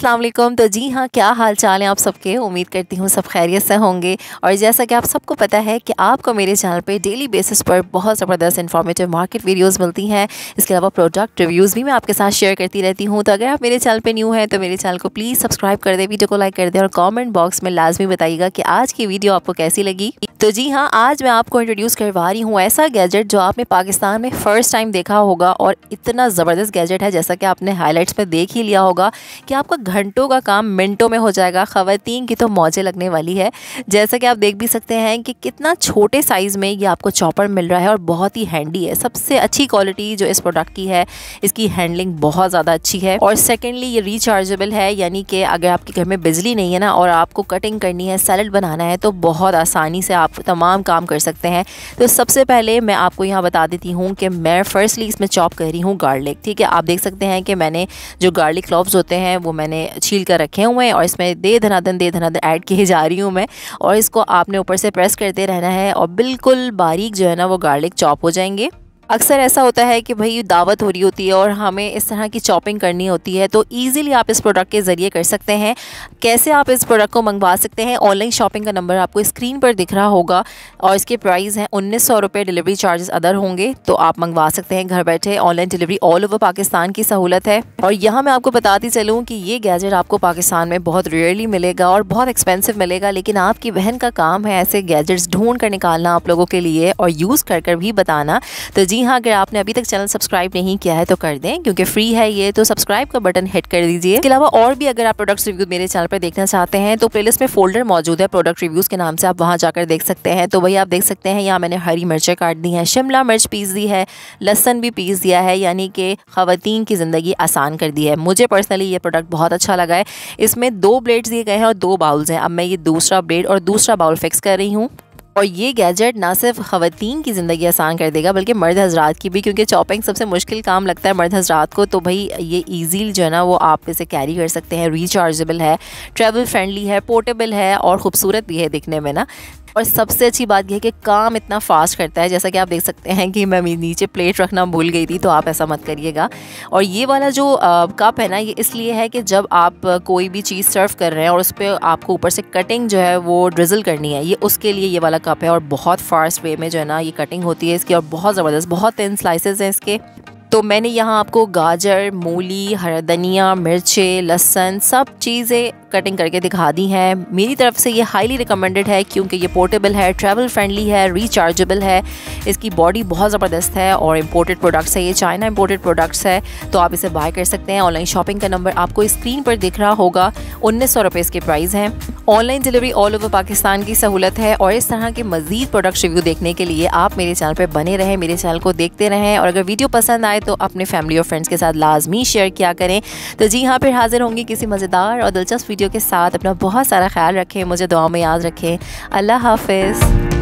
अस्सलाम वालेकुम। तो जी हाँ, क्या हाल चाल है आप सबके। उम्मीद करती हूँ सब खैरियत से होंगे। और जैसा कि आप सबको पता है कि आपको मेरे चैनल पे डेली बेसिस पर बहुत ज़बरदस्त इन्फॉर्मेटिव मार्केट वीडियोस मिलती हैं। इसके अलावा प्रोडक्ट रिव्यूज़ भी मैं आपके साथ शेयर करती रहती हूँ। तो अगर आप मेरे चैनल पर न्यू हैं तो मेरे चैनल को प्लीज़ सब्सक्राइब कर दें, वीडियो को लाइक कर दें और कॉमेंट बॉक्स में लाजमी बताइएगा कि आज की वीडियो आपको कैसी लगी। तो जी हाँ, आज मैं आपको इंट्रोड्यूस करवा रही हूँ ऐसा गैजेट जो आपने पाकिस्तान में फ़र्स्ट टाइम देखा होगा। और इतना ज़बरदस्त गैजेट है, जैसा कि आपने हाइलाइट्स में देख ही लिया होगा कि आपका घंटों का काम मिनटों में हो जाएगा। ख़वातीन की तो मौजें लगने वाली है। जैसा कि आप देख भी सकते हैं कि कितना छोटे साइज़ में ये आपको चॉपर मिल रहा है और बहुत ही हैंडी है। सबसे अच्छी क्वालिटी जो इस प्रोडक्ट की है, इसकी हैंडलिंग बहुत ज़्यादा अच्छी है। और सेकेंडली ये रिचार्जेबल है, यानी कि अगर आपके घर में बिजली नहीं है ना और आपको कटिंग करनी है, सैलड बनाना है, तो बहुत आसानी से आप तमाम काम कर सकते हैं। तो सबसे पहले मैं आपको यहाँ बता देती हूँ कि मैं फ़र्स्टली इसमें चॉप कर रही हूँ गार्लिक। ठीक है, आप देख सकते हैं कि मैंने जो गार्लिक क्लॉव्स होते हैं वो मैंने छील कर रखे हुए हैं और इसमें दे धनाधन ऐड किए जा रही हूँ मैं। और इसको आपने ऊपर से प्रेस करते रहना है और बिल्कुल बारीक जो है ना वो गार्लिक चॉप हो जाएंगे। अक्सर ऐसा होता है कि भाई दावत हो रही होती है और हमें इस तरह की चॉपिंग करनी होती है, तो इजीली आप इस प्रोडक्ट के ज़रिए कर सकते हैं। कैसे आप इस प्रोडक्ट को मंगवा सकते हैं, ऑनलाइन शॉपिंग का नंबर आपको स्क्रीन पर दिख रहा होगा और इसके प्राइस हैं 1900 रुपये। डिलीवरी चार्जेस अदर होंगे, तो आप मंगवा सकते हैं घर बैठे। Online delivery all over Pakistan की सहूलत है। और यहाँ मैं आपको बताती चलूँ कि ये गैजेट आपको पाकिस्तान में बहुत रेयरली मिलेगा और बहुत एक्सपेंसिव मिलेगा, लेकिन आपकी बहन का काम है ऐसे गैजेट्स ढूंढ कर निकालना आप लोगों के लिए और यूज़ कर भी बताना। तो जी हाँ, अगर आपने अभी तक चैनल सब्सक्राइब नहीं किया है तो कर दें, क्योंकि फ्री है ये, तो सब्सक्राइब का बटन हिट कर दीजिए। इसके अलावा और भी अगर आप प्रोडक्ट्स रिव्यू मेरे चैनल पर देखना चाहते हैं तो प्लेलिस्ट में फोल्डर मौजूद है प्रोडक्ट रिव्यूज़ के नाम से, आप वहाँ जाकर देख सकते हैं। तो वही आप देख सकते हैं, यहाँ मैंने हरी मिर्चें काट दी हैं, शिमला मिर्च पीस दी है, लहसन भी पीस दिया है, यानी कि ख़वातीन की ज़िंदगी आसान कर दी है। मुझे पर्सनली ये प्रोडक्ट बहुत अच्छा लगा है। इसमें 2 ब्लेड्स दिए गए हैं और 2 बाउल्स हैं। अब मैं ये दूसरा ब्लेड और दूसरा बाउल फिक्स कर रही हूँ। और ये गैजेट ना सिर्फ ख़वातीन की ज़िंदगी आसान कर देगा बल्कि मर्द हज़रात की भी, क्योंकि चॉपिंग सबसे मुश्किल काम लगता है मर्द हज़रात को। तो भाई ये ईजीली जो है ना वो आप इसे कैरी कर सकते हैं। रिचार्जेबल है, ट्रैवल फ्रेंडली है, पोर्टेबल है और ख़ूबसूरत भी है दिखने में ना। और सबसे अच्छी बात यह है कि काम इतना फास्ट करता है। जैसा कि आप देख सकते हैं कि मैं नीचे प्लेट रखना भूल गई थी, तो आप ऐसा मत करिएगा। और ये वाला जो कप है ना, ये इसलिए है कि जब आप कोई भी चीज़ सर्व कर रहे हैं और उस पर आपको ऊपर से कटिंग जो है वो ड्रिजल करनी है, ये उसके लिए ये वाला कप है। और बहुत फास्ट वे में जो है ना ये कटिंग होती है इसकी, और बहुत ज़बरदस्त, बहुत थिन स्लाइसेस हैं इसके। तो मैंने यहाँ आपको गाजर, मूली, हरा धनिया, मिर्चें, लहसुन सब चीज़ें कटिंग करके दिखा दी हैं। मेरी तरफ से ये हाईली रिकमेंडेड है, क्योंकि ये पोर्टेबल है, ट्रैवल फ्रेंडली है, रिचार्जेबल है, इसकी बॉडी बहुत ज़बरदस्त है और इम्पोर्टेड प्रोडक्ट्स है, ये चाइना इम्पोर्टेड प्रोडक्ट्स है। तो आप इसे बाय कर सकते हैं। ऑनलाइन शॉपिंग का नंबर आपको स्क्रीन पर दिख रहा होगा। 1900 रुपये इसके प्राइस हैं। Online delivery all over Pakistan की सहूलत है। और इस तरह के मज़ीद प्रोडक्ट रिव्यू देखने के लिए आप मेरे चैनल पर बने रहें, मेरे चैनल को देखते रहें। और अगर वीडियो पसंद आए तो अपने फैमिली और फ्रेंड्स के साथ लाजमी शेयर किया करें। तो जी हाँ, फिर हाजिर होंगी किसी मज़ेदार और दिलचस्प वीडियो के साथ। अपना बहुत सारा ख्याल रखें, मुझे दुआ में याद रखें। अल्लाह हाफिज़।